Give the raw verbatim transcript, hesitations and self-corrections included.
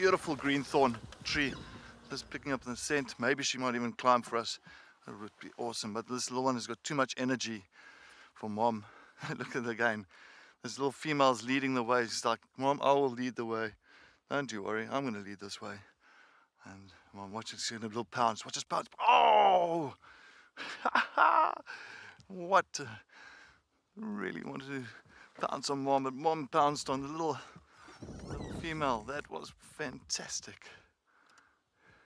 beautiful green thorn tree. Just picking up the scent. Maybe she might even climb for us. That would be awesome. But this little one has got too much energy for mom. Look at it again. This little female's leading the way. She's like, Mom, I will lead the way. Don't you worry, I'm going to lead this way. And mom, watch it, see a little pounce. Watch this pounce. Oh! What? Uh, really wanted to pounce on mom, but mom pounced on the little, little female. That was fantastic.